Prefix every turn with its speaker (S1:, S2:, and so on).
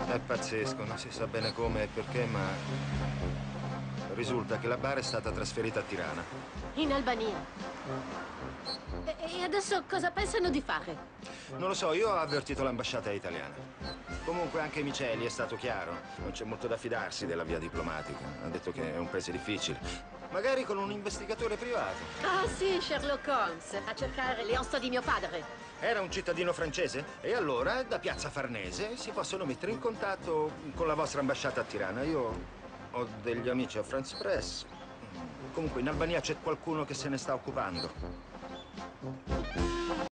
S1: È pazzesco, non si sa bene come e perché, ma risulta che la bara è stata trasferita a Tirana.
S2: In Albania. E adesso cosa pensano di fare?
S1: Non lo so, io ho avvertito l'ambasciata italiana. Comunque anche Miceli è stato chiaro. Non c'è molto da fidarsi della via diplomatica. Ha detto che è un paese difficile. Magari con un investigatore privato.
S2: Ah sì, Sherlock Holmes, a cercare le ossa di mio padre.
S1: Era un cittadino francese? E allora, da Piazza Farnese, si possono mettere in contatto con la vostra ambasciata a Tirana. Io ho degli amici a France Press. Comunque in Albania c'è qualcuno che se ne sta occupando.